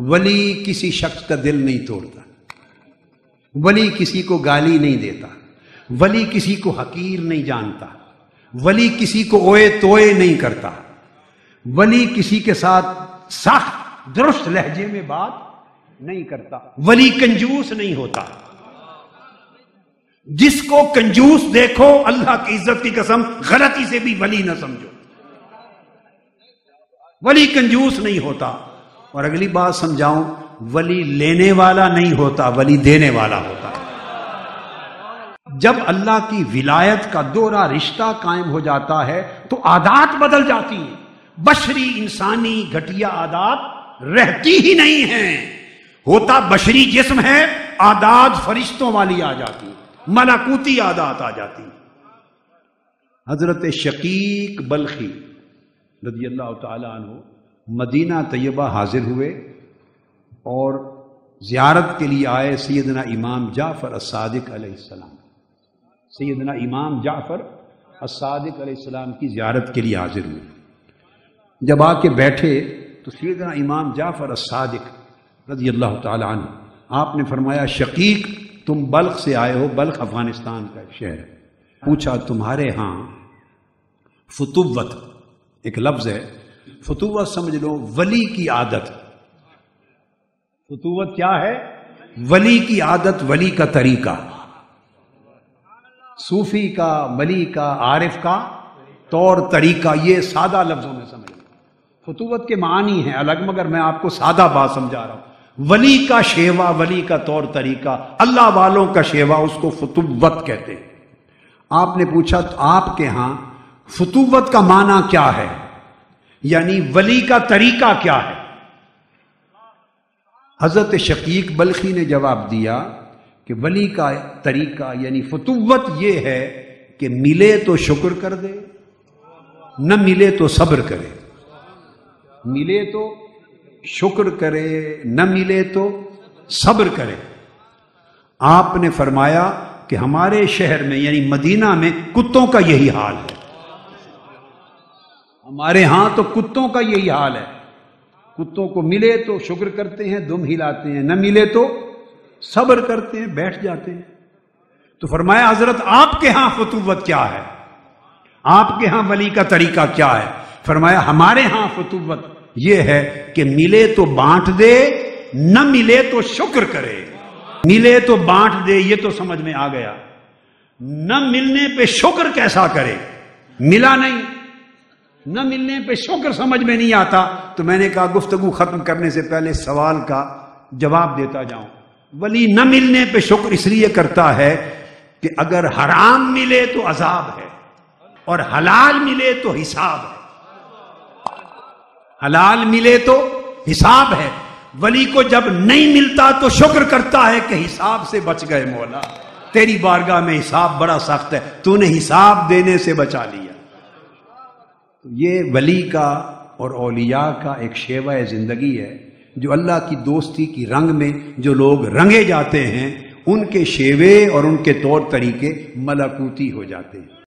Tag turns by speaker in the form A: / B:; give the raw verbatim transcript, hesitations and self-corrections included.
A: ولی کسی شخص کا دل نہیں توڑتا، ولی کسی کو گالی نہیں دیتا، ولی کسی کو حقیر نہیں جانتا، ولی کسی کو اوئے توئے نہیں کرتا، ولی کسی کے ساتھ سخت درست لہجے میں بات نہیں کرتا، ولی کنجوس نہیں ہوتا۔ جس کو کنجوس دیکھو اللہ کی عزت کی قسم غلطی سے بھی ولی نہ سمجھو، ولی کنجوس نہیں ہوتا۔ اور اگلی بات سمجھاؤں، ولی لینے والا نہیں ہوتا، ولی دینے والا ہوتا۔ جب اللہ کی ولایت کا دوہرا رشتہ قائم ہو جاتا ہے تو عادات بدل جاتی ہیں، بشری انسانی گھٹیا عادات رہتی ہی نہیں ہیں، ہوتا بشری جسم ہے، عادات فرشتوں والی آ جاتی ہیں، ملکوتی عادات آ جاتی ہیں۔ حضرت شقیق بلخی رضی اللہ تعالی عنہ مدینہ طیبہ حاضر ہوئے اور زیارت کے لیے آئے سیدنا امام جعفر الصادق علیہ السلام، سیدنا امام جعفر الصادق علیہ السلام کی زیارت کے لیے حاضر ہوئے۔ جب آ کے بیٹھے تو سیدنا امام جعفر الصادق رضی اللہ تعالی عنہ آپ نے فرمایا، شقیق تم بلخ سے آئے ہو، بلخ افغانستان کا ایک شہر ہے، پوچھا تمہارے ہاں فتوت ایک لفظ ہے، فتوت سمجھ لو ولی کی عادت۔ فتوت کیا ہے؟ ولی کی عادت، ولی کا طریقہ، صوفی کا، ولی کا، عارف کا طور طریقہ، یہ سادہ لفظوں میں سمجھ لو۔ فتوت کے معنی ہیں الگ، مگر میں آپ کو سادہ بات سمجھا رہا ہوں۔ ولی کا شیوا، ولی کا طور طریقہ، اللہ والوں کا شیوا، اس کو فتوت کہتے ہیں۔ آپ نے پوچھا تو آپ کے ہاں فتوت کا معنی کیا ہے، یعنی ولی کا طریقہ کیا ہے؟ حضرت شقیق بلخی نے جواب دیا کہ ولی کا طریقہ یعنی فتوت یہ ہے کہ ملے تو شکر کر دے، نہ ملے تو صبر کرے، ملے تو شکر کرے، نہ ملے تو صبر کرے۔ آپ نے فرمایا کہ ہمارے شہر میں یعنی مدینہ میں کتوں کا یہی حال ہے، ہمارے ہاں تو کتوں کا یہی حال ہے، کتوں کو ملے تو شکر کرتے ہیں، دم ہلاتے ہیں، نہ ملے تو صبر کرتے ہیں، بیٹھ جاتے ہیں۔ تو فرمایا حضرت آپ کے ہاں فتوت کیا ہے، آپ کے ہاں ولی کا طریقہ کیا ہے؟ فرمایا ہمارے ہاں فتوت یہ ہے کہ ملے تو بانٹ دے، نہ ملے تو شکر کرے۔ ملے تو بانٹ دے، یہ تو سمجھ میں آ گیا، نہ ملنے پہ شکر کیسا کرے؟ ملا نہیں، نہ ملنے پہ شکر سمجھ میں نہیں آتا۔ تو میں نے کہا گفتگو ختم کرنے سے پہلے سوال کا جواب دیتا جاؤں۔ ولی نہ ملنے پہ شکر اس لیے کرتا ہے کہ اگر حرام ملے تو عذاب ہے اور حلال ملے تو حساب ہے، حلال ملے تو حساب ہے۔ ولی کو جب نہیں ملتا تو شکر کرتا ہے کہ حساب سے بچ گئے، مولا تیری بارگاہ میں حساب بڑا سخت ہے، تو نے حساب دینے سے بچا لیا۔ یہ ولی کا اور اولیاء کا ایک شیوہ زندگی ہے، جو اللہ کی دوستی کی رنگ میں جو لوگ رنگے جاتے ہیں، ان کے شیوے اور ان کے طور طریقے ملکوتی ہو جاتے ہیں۔